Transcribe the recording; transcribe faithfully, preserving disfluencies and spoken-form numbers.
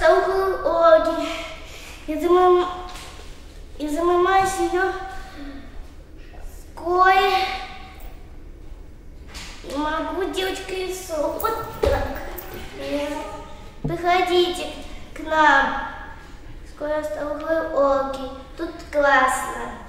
осталось уроки. Я замы... я замываюсь ее скорее. И могу делать колесо. Вот так. Приходите к нам. Скоро осталось уроки. Тут классно.